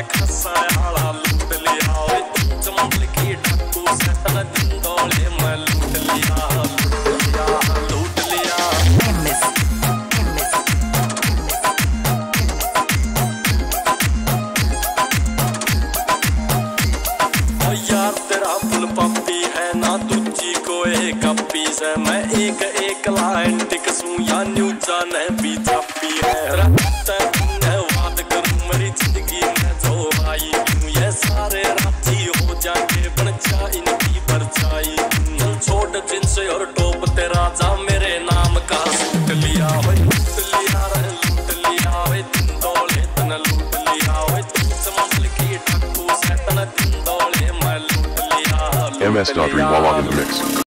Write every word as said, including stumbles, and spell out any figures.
खासा आला लूट लिया ओए चमल की डाकू से तन जिंदोले मैं लूट लिया लूट लिया लूट लिया ओ यार तेरा फुल पप्पी है ना दूजी कोई कप्पी से मैं एक एक लाइन टिकसूं या न्यूज़ा ने भी छापी है रखता है वाद करूं मेरी जिंदगी में जो आई हूं ये सारे राजी हो जाके बन जा इनकी परछाई चल छोड़ जींस और टॉप तेरा जा मेरे नाम का सूट लिया ओए लूट लिया रे लूट लिया ओए जिंदोले तन लूट लिया ओए चमल की डाकू से तन जिंदोले मैं लूट लिया M S Daughtry while on in the mix.